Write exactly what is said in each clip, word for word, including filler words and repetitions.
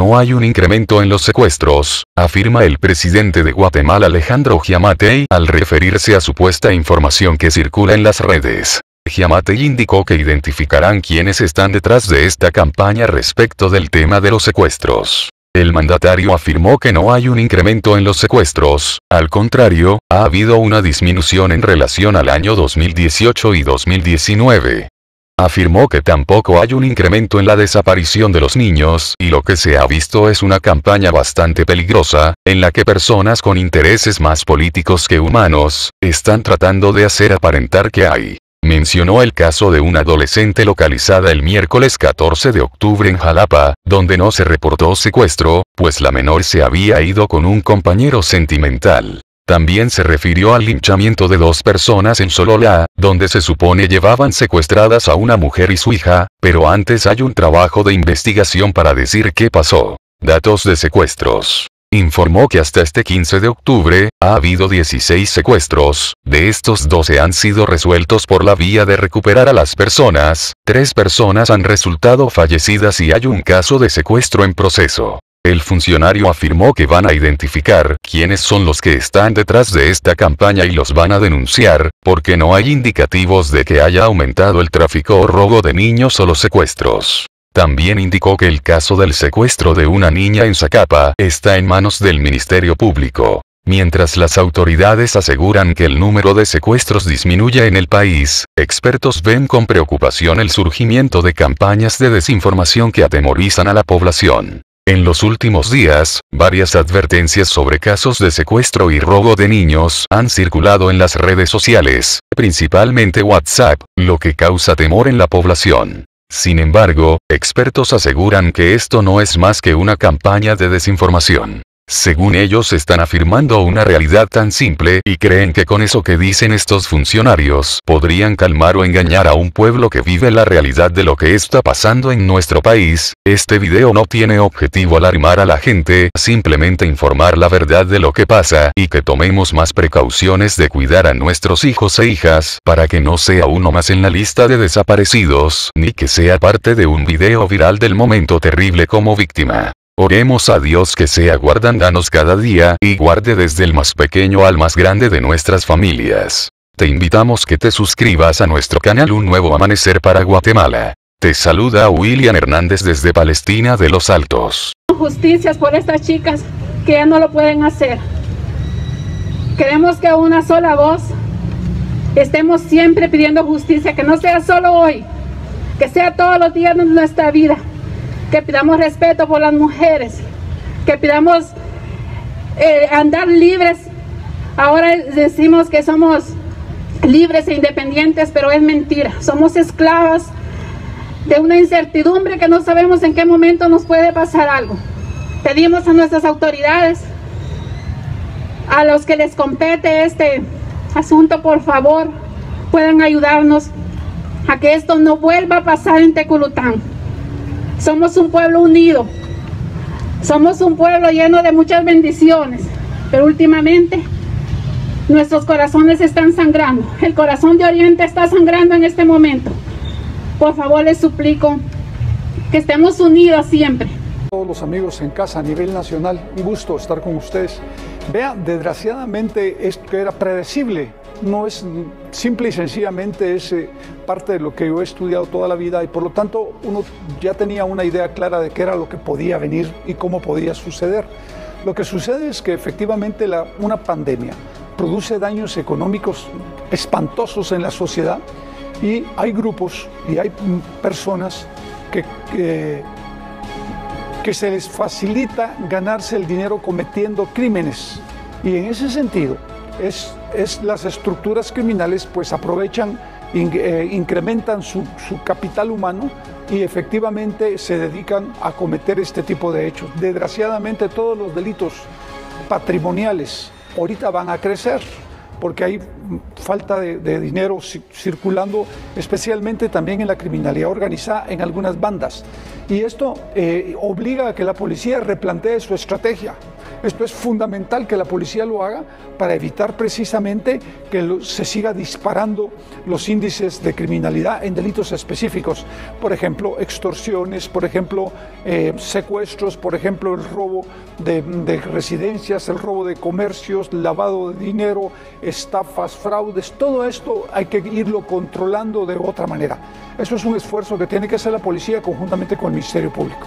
no hay un incremento en los secuestros, afirma el presidente de Guatemala Alejandro Giammattei al referirse a supuesta información que circula en las redes. Giammattei indicó que identificarán quiénes están detrás de esta campaña respecto del tema de los secuestros. El mandatario afirmó que no hay un incremento en los secuestros, al contrario, ha habido una disminución en relación al año dos mil dieciocho y dos mil diecinueve. Afirmó que tampoco hay un incremento en la desaparición de los niños, y lo que se ha visto es una campaña bastante peligrosa, en la que personas con intereses más políticos que humanos, están tratando de hacer aparentar que hay. Mencionó el caso de una adolescente localizada el miércoles catorce de octubre en Jalapa, donde no se reportó secuestro, pues la menor se había ido con un compañero sentimental. También se refirió al linchamiento de dos personas en Sololá, donde se supone llevaban secuestradas a una mujer y su hija, pero antes hay un trabajo de investigación para decir qué pasó. Datos de secuestros. Informó que hasta este quince de octubre, ha habido dieciséis secuestros, de estos doce han sido resueltos por la vía de recuperar a las personas, tres personas han resultado fallecidas y hay un caso de secuestro en proceso. El funcionario afirmó que van a identificar quiénes son los que están detrás de esta campaña y los van a denunciar, porque no hay indicativos de que haya aumentado el tráfico o robo de niños o los secuestros. También indicó que el caso del secuestro de una niña en Zacapa está en manos del Ministerio Público. Mientras las autoridades aseguran que el número de secuestros disminuye en el país, expertos ven con preocupación el surgimiento de campañas de desinformación que atemorizan a la población. En los últimos días, varias advertencias sobre casos de secuestro y robo de niños han circulado en las redes sociales, principalmente WhatsApp, lo que causa temor en la población. Sin embargo, expertos aseguran que esto no es más que una campaña de desinformación. Según ellos están afirmando una realidad tan simple y creen que con eso que dicen estos funcionarios podrían calmar o engañar a un pueblo que vive la realidad de lo que está pasando en nuestro país. Este video no tiene objetivo alarmar a la gente, simplemente informar la verdad de lo que pasa y que tomemos más precauciones de cuidar a nuestros hijos e hijas para que no sea uno más en la lista de desaparecidos, ni que sea parte de un video viral del momento terrible como víctima. Oremos a Dios que sea guardándonos cada día y guarde desde el más pequeño al más grande de nuestras familias. Te invitamos que te suscribas a nuestro canal Un Nuevo Amanecer para Guatemala. Te saluda William Hernández desde Palestina de los Altos. Justicias por estas chicas que ya no lo pueden hacer. Queremos que una sola voz estemos siempre pidiendo justicia, que no sea solo hoy, que sea todos los días de nuestra vida. Que pidamos respeto por las mujeres, que pidamos eh, andar libres. Ahora decimos que somos libres e independientes, pero es mentira. Somos esclavas de una incertidumbre que no sabemos en qué momento nos puede pasar algo. Pedimos a nuestras autoridades, a los que les compete este asunto, por favor, puedan ayudarnos a que esto no vuelva a pasar en Teculután. Somos un pueblo unido, somos un pueblo lleno de muchas bendiciones, pero últimamente nuestros corazones están sangrando. El corazón de Oriente está sangrando en este momento. Por favor, les suplico que estemos unidos siempre. Todos los amigos en casa a nivel nacional, un gusto estar con ustedes. Vean, desgraciadamente esto era predecible, no es simple y sencillamente es eh, parte de lo que yo he estudiado toda la vida y por lo tanto uno ya tenía una idea clara de qué era lo que podía venir y cómo podía suceder. Lo que sucede es que efectivamente la, una pandemia produce daños económicos espantosos en la sociedad y hay grupos y hay personas que, que que se les facilita ganarse el dinero cometiendo crímenes y en ese sentido es, es las estructuras criminales pues aprovechan, in, eh, incrementan su, su capital humano y efectivamente se dedican a cometer este tipo de hechos. Desgraciadamente todos los delitos patrimoniales ahorita van a crecer porque hay falta de, de dinero circulando, especialmente también en la criminalidad organizada en algunas bandas. Y esto eh, obliga a que la policía replantee su estrategia. Esto es fundamental que la policía lo haga para evitar precisamente que lo, se siga disparando los índices de criminalidad en delitos específicos. Por ejemplo, extorsiones, por ejemplo, eh, secuestros, por ejemplo, el robo de, de residencias, el robo de comercios, lavado de dinero, estafas, fraudes. Todo esto hay que irlo controlando de otra manera. Eso es un esfuerzo que tiene que hacer la policía conjuntamente con el Ministerio Público.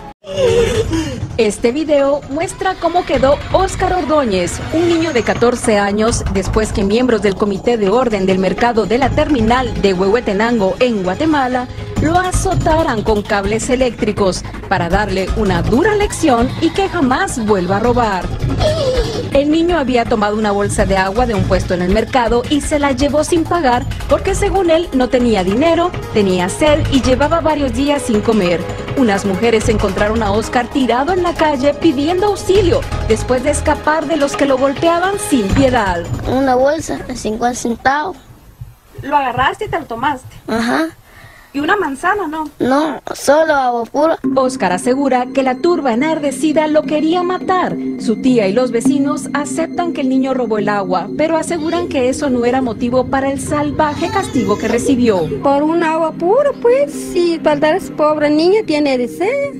Este video muestra cómo quedó Óscar Ordóñez, un niño de catorce años, después que miembros del Comité de Orden del Mercado de la Terminal de Huehuetenango en Guatemala lo azotaran con cables eléctricos para darle una dura lección y que jamás vuelva a robar. El niño había tomado una bolsa de agua de un puesto en el mercado y se la llevó sin pagar porque según él no tenía dinero, tenía sed y llevaba varios días sin comer. Unas mujeres encontraron a Óscar tirado en la calle pidiendo auxilio después de escapar de los que lo golpeaban sin piedad. Una bolsa de cincuenta centavos. ¿Lo agarraste y te lo tomaste? Ajá. ¿Y una manzana, no? No, solo agua pura. Óscar asegura que la turba enardecida lo quería matar. Su tía y los vecinos aceptan que el niño robó el agua, pero aseguran que eso no era motivo para el salvaje castigo que recibió. Por un agua pura, pues, si tal vez pobre niño tiene de sed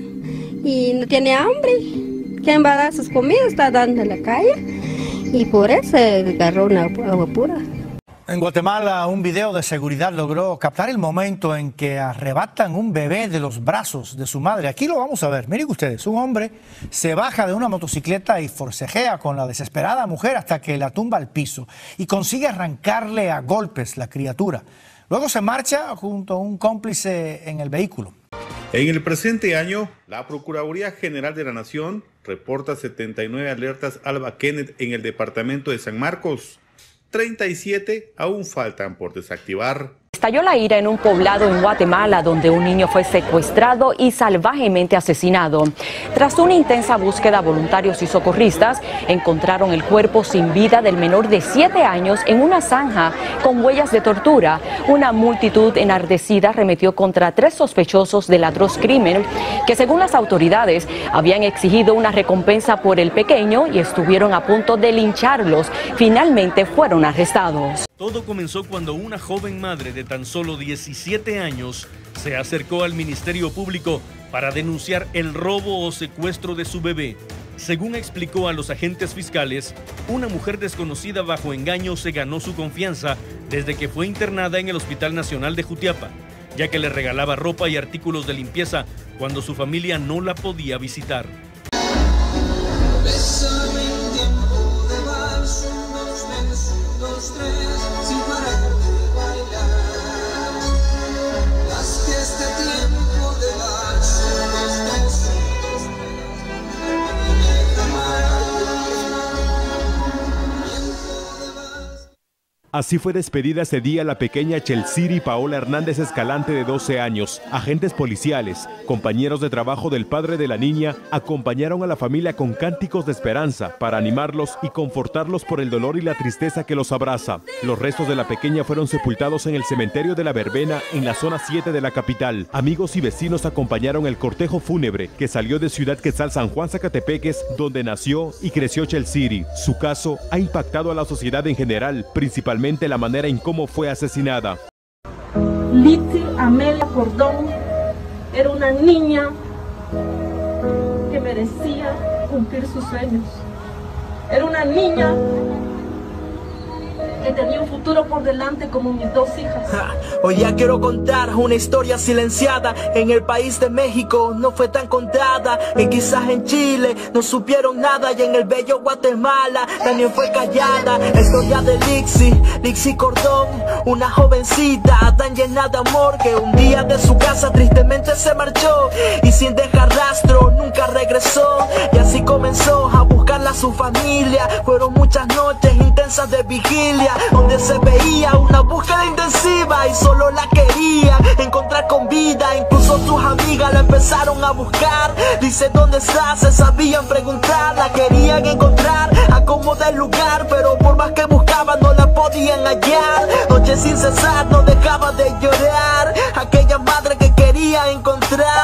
y no tiene hambre. ¿Quién va a dar sus comidas? Está dando en la calle y por eso agarró una agua pura. En Guatemala, un video de seguridad logró captar el momento en que arrebatan un bebé de los brazos de su madre. Aquí lo vamos a ver. Miren ustedes, un hombre se baja de una motocicleta y forcejea con la desesperada mujer hasta que la tumba al piso y consigue arrancarle a golpes la criatura. Luego se marcha junto a un cómplice en el vehículo. En el presente año, la Procuraduría General de la Nación reporta setenta y nueve alertas Alba Kenneth en el departamento de San Marcos. treinta y siete aún faltan por desactivar. Estalló la ira en un poblado en Guatemala donde un niño fue secuestrado y salvajemente asesinado. Tras una intensa búsqueda, voluntarios y socorristas encontraron el cuerpo sin vida del menor de siete años en una zanja con huellas de tortura. Una multitud enardecida arremetió contra tres sospechosos del atroz crimen que, según las autoridades, habían exigido una recompensa por el pequeño y estuvieron a punto de lincharlos. Finalmente fueron arrestados. Todo comenzó cuando una joven madre de tan solo diecisiete años se acercó al Ministerio Público para denunciar el robo o secuestro de su bebé. Según explicó a los agentes fiscales, una mujer desconocida bajo engaño se ganó su confianza desde que fue internada en el Hospital Nacional de Jutiapa, ya que le regalaba ropa y artículos de limpieza cuando su familia no la podía visitar. Así fue despedida ese día la pequeña Chelciri Paola Hernández Escalante, de doce años. Agentes policiales, compañeros de trabajo del padre de la niña, acompañaron a la familia con cánticos de esperanza para animarlos y confortarlos por el dolor y la tristeza que los abraza. Los restos de la pequeña fueron sepultados en el cementerio de la Verbena, en la zona siete de la capital. Amigos y vecinos acompañaron el cortejo fúnebre que salió de Ciudad Quetzal, San Juan, Zacatepeques, donde nació y creció Chelciri. Su caso ha impactado a la sociedad en general, principalmente la manera en cómo fue asesinada. Liti Amelia Cordón era una niña que merecía cumplir sus sueños. Era una niña que tenía un futuro por delante como mis dos hijas. Ja, hoy ya quiero contar una historia silenciada. En el país de México no fue tan contada, y quizás en Chile no supieron nada, y en el bello Guatemala también fue callada. La historia de Lixi, Lixi Cordón, una jovencita tan llena de amor que un día de su casa tristemente se marchó y sin dejar rastro nunca regresó. Y así comenzó a buscarla a su familia. Fueron muchas noches intensas de vigilia, donde se veía una búsqueda intensiva y solo la querían encontrar con vida. Incluso sus amigas la empezaron a buscar. Dice, ¿dónde está? Se sabían preguntar. La querían encontrar a como del lugar, pero por más que buscaban no la podían hallar. Noche sin cesar no dejaba de llorar aquella madre que quería encontrar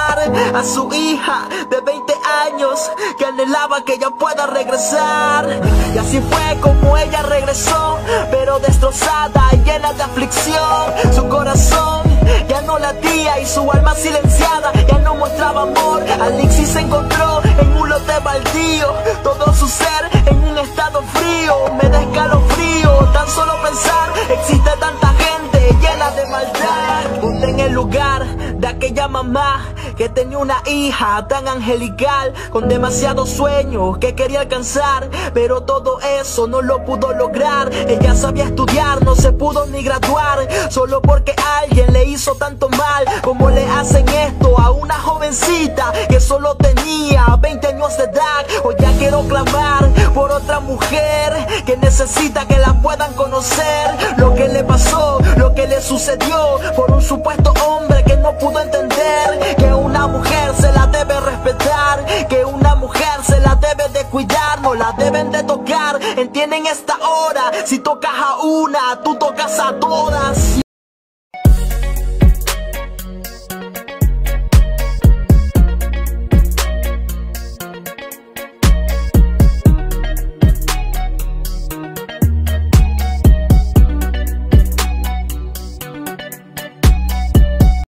a su hija de veinte años que anhelaba que ella pueda regresar. Y así fue como ella regresó, pero destrozada y llena de aflicción. Su corazón ya no latía y su alma silenciada ya no mostraba amor. Alexis se encontró en un lote baldío, todo su ser en un estado frío. Me da escalofrío tan solo pensar, existe tanta gente llena de maldad. Ponte en el lugar de aquella mamá que tenía una hija tan angelical, con demasiados sueños que quería alcanzar, pero todo eso no lo pudo lograr. Ella sabía estudiar, no se pudo ni graduar, solo porque alguien le hizo tanto mal. Como le hacen esto a una jovencita que solo tenía veinte años de edad. Hoy ya quiero clamar por otra mujer que necesita que la puedan conocer. Lo que le pasó, lo que le sucedió por un supuesto hombre que no pudo entender que una mujer se la debe respetar, que una mujer se la debe de cuidar, no la deben de tocar. Entienden esta hora, si tocas a una, tú tocas a todas.